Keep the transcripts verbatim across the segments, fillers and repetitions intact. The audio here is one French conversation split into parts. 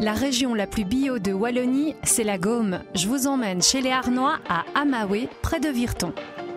La région la plus bio de Wallonie, c'est la Gaume. Je vous emmène chez les Arnois à Amaoué, près de Virton.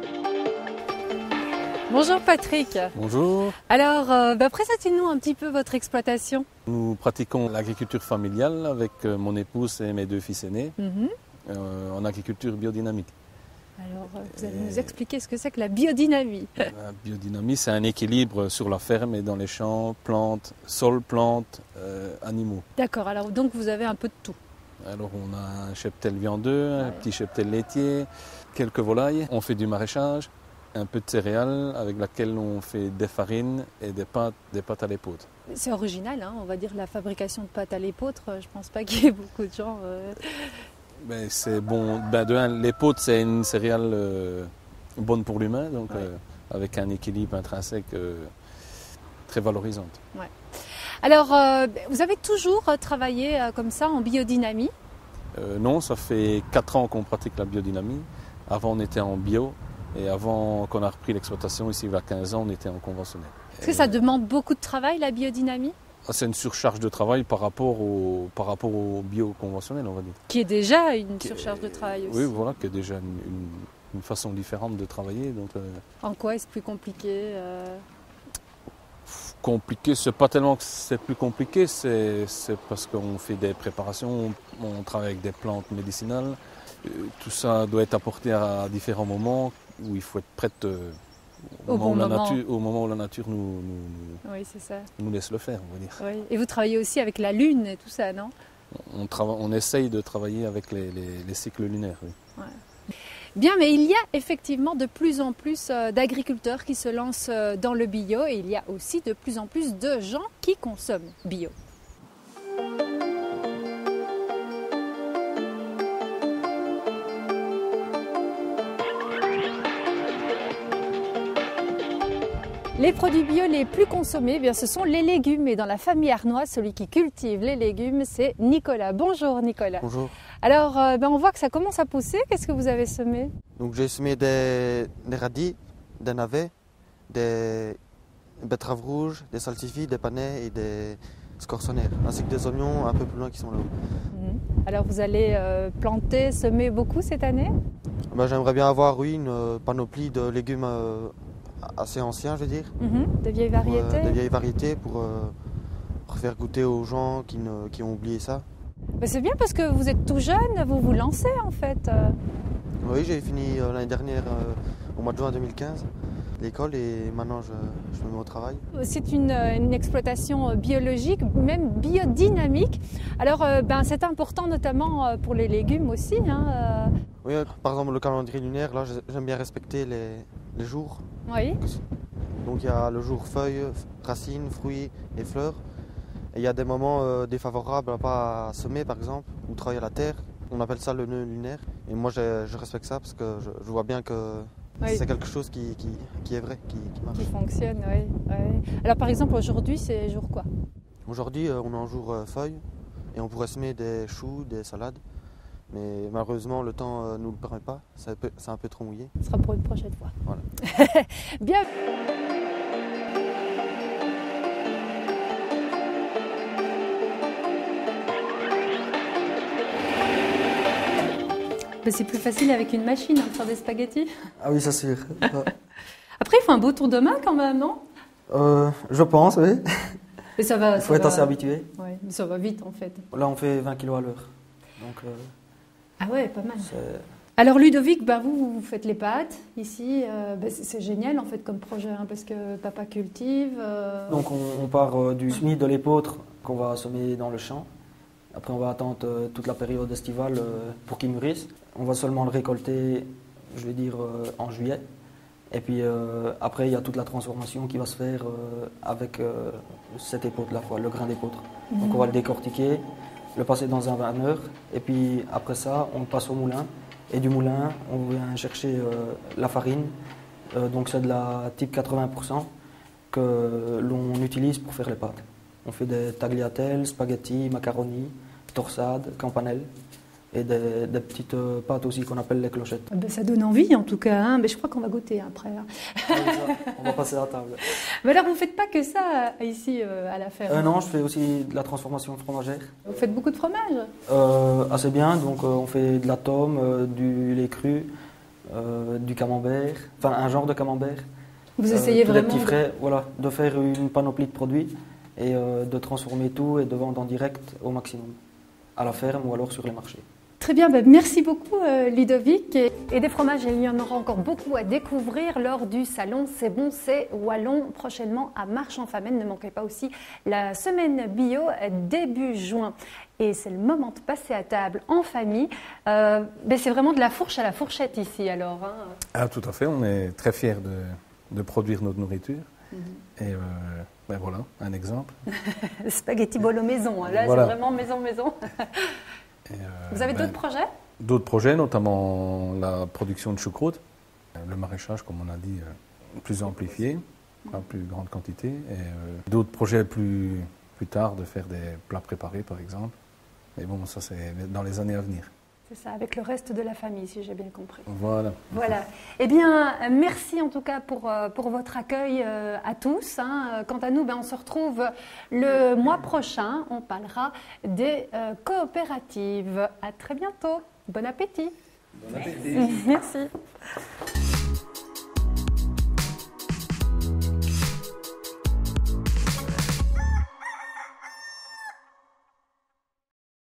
Bonjour Patrick. Bonjour. Alors, euh, bah, présentez-nous un petit peu votre exploitation. Nous pratiquons l'agriculture familiale avec euh, mon épouse et mes deux fils aînés Mm-hmm. euh, en agriculture biodynamique. Alors, euh, vous allez Et nous expliquer ce que c'est que la biodynamie. La biodynamie, c'est un équilibre sur la ferme et dans les champs, plantes, sol, plantes, euh, animaux. D'accord, alors donc vous avez un peu de tout. Alors on a un cheptel viandeux, un Ouais. petit cheptel laitier, quelques volailles. On fait du maraîchage, un peu de céréales avec laquelle on fait des farines et des pâtes, des pâtes à l'épeautre. C'est original, hein, on va dire la fabrication de pâtes à l'épeautre. Je pense pas qu'il y ait beaucoup de gens. euh, Ben, c'est bon. Ben, de un, l'épeautre, c'est une céréale euh, bonne pour l'humain, donc Ouais. euh, avec un équilibre intrinsèque euh, très valorisante. Alors, euh, vous avez toujours euh, travaillé euh, comme ça en biodynamie. Euh, non, ça fait quatre ans qu'on pratique la biodynamie. Avant, on était en bio. Et avant qu'on a repris l'exploitation, ici, il y a quinze ans, on était en conventionnel. Est-ce que Et, ça demande beaucoup de travail, la biodynamie? ah, c'est une surcharge de travail par rapport au, par rapport au bio conventionnel, on va dire. Qui est déjà une Qui est- surcharge de travail aussi. Oui, voilà, qui est déjà une, une- une façon différente de travailler. Donc, euh, En quoi est-ce plus compliqué euh, compliqué, c'est pas tellement que c'est plus compliqué, c'est c'est parce qu'on fait des préparations, on, on travaille avec des plantes médicinales. Euh, tout ça doit être apporté à différents moments où il faut être prête euh, Au moment bon où la moment. nature, au moment où la nature nous, nous, Oui, c'est ça. nous laisse le faire, on va dire. Oui. Et vous travaillez aussi avec la Lune et tout ça, non? On, trava- on essaye de travailler avec les, les- les cycles lunaires. Oui. Bien, mais il y a effectivement de plus en plus euh, d'agriculteurs qui se lancent euh, dans le bio et il y a aussi de plus en plus de gens qui consomment bio. Les produits bio les plus consommés, eh bien, ce sont les légumes. Et dans la famille Arnois, celui qui cultive les légumes, c'est Nicolas. Bonjour Nicolas. Bonjour. Alors, euh, ben, on voit que ça commence à pousser. Qu'est-ce que vous avez semé? Donc j'ai semé des, des radis, des navets, des betteraves rouges, des salsifis, des panais et des scorsonnaires, ainsi que des oignons un peu plus loin qui sont là. Mhm. Alors, vous allez euh, planter, semer beaucoup cette année? Ben, j'aimerais bien avoir, oui, une euh, panoplie de légumes euh, assez anciens, je veux dire. Mhm. De vieilles Pour, euh, variétés? des vieilles variétés pour, euh, pour faire goûter aux gens qui, ne- qui ont oublié ça. Ben, c'est bien parce que vous êtes tout jeune, vous vous lancez en fait. euh. Oui, j'ai fini euh, l'année dernière, euh, au mois de juin deux mille quinze, l'école et maintenant je, je me mets au travail. C'est une, euh, une exploitation biologique, même biodynamique. Alors, euh, ben, c'est important notamment euh, pour les légumes aussi, hein, euh. Oui, euh, par exemple le calendrier lunaire, là j'ai- j'aime bien respecter les, les jours. Oui. Donc il y a le jour feuilles, f- racines, fruits et fleurs. Et il y a des moments euh, défavorables à pas semer par exemple, ou travailler la terre. On appelle ça le nœud lunaire. Et moi je, je respecte ça parce que je, je vois bien que Oui. c'est quelque chose qui, qui, qui est vrai, qui, qui marche. Qui fonctionne, oui, oui. Alors, par exemple, aujourd'hui, c'est jour quoi? Aujourd'hui euh, on est en jour euh, feuilles et on pourrait semer des choux, des salades. Mais malheureusement le temps ne nous le permet pas, c'est un peu, c'est un peu trop mouillé. Ce sera pour une prochaine fois. Voilà. Bien. Ben, c'est plus facile avec une machine hein, de faire des spaghettis. Ah oui, ça c'est sûr. Après, il faut un beau tour de main quand même, non? Euh, je pense, oui. Mais ça va. Il ça faut être va- assez habitué. Ouais, mais ça va vite en fait. Là, on fait vingt kilos à l'heure. Donc, euh, Ah ouais, pas mal. c'est... Alors Ludovic, bah vous, vous faites les pâtes ici. euh, bah, c'est c'est génial en fait comme projet hein, parce que papa cultive. euh, Donc, on, on part euh, du semis de l'épeautre qu'on va semer dans le champ. Après, on va attendre euh, toute la période estivale euh, pour qu'il mûrisse. On va seulement le récolter, je vais dire, euh, en juillet. Et puis euh, après, il y a toute la transformation qui va se faire euh, avec euh, cette épeautre-là, quoi, le grain d'épeautre. Donc, on va le décortiquer, le passer dans un vanneur. Et puis après ça, on le passe au moulin. Et du moulin, on vient chercher euh, la farine. Euh, donc, c'est de la type quatre-vingts pour cent que l'on utilise pour faire les pâtes. On fait des tagliatelles, spaghettis, macaronis, torsades, campanelles. et des, des petites euh, pâtes aussi qu'on appelle les clochettes. Ben, ça donne envie en tout cas, hein. Ben, je crois qu'on va goûter après. Hein. Ah oui, ça, on va passer à la table. Mais alors vous ne faites pas que ça euh, ici euh, à la ferme? Euh, non, je fais aussi de la transformation fromagère. Vous faites beaucoup de fromage? Euh, assez bien, donc euh, on fait de la tome, euh, du lait cru, euh, du camembert, enfin un genre de camembert. Vous essayez euh, tous vraiment les petits de... frais, voilà, de faire une panoplie de produits et euh, de transformer tout et de vendre en direct au maximum, à la ferme ou alors sur les marchés. Très bien, ben merci beaucoup euh, Ludovic. Et, et des fromages, il y en aura encore beaucoup à découvrir lors du salon C'est bon, c'est Wallon, prochainement à Marche-en-Famenne. Ne manquez pas aussi la semaine bio début juin. Et c'est le moment de passer à table en famille. Euh, ben c'est vraiment de la fourche à la fourchette ici alors. Hein. Ah, tout à fait, on est très fiers de, de produire notre nourriture. Mm-hmm. Et euh, ben voilà, un exemple. Spaghetti bolo maison, hein. Là voilà. C'est vraiment maison, maison. Et euh, Vous avez ben, d'autres projets? D'autres projets, notamment la production de choucroute, le maraîchage, comme on a dit, euh, plus amplifié, en plus grande quantité. Et euh, d'autres projets plus, plus tard, de faire des plats préparés, par exemple. Mais bon, ça, c'est dans les années à venir. C'est ça, avec le reste de la famille, si j'ai bien compris. Voilà. Voilà. Eh bien, merci en tout cas pour, pour votre accueil euh, à tous. Hein. Quant à nous, ben, on se retrouve le mois prochain. On parlera des euh, coopératives. À très bientôt. Bon appétit. Bon appétit. Merci.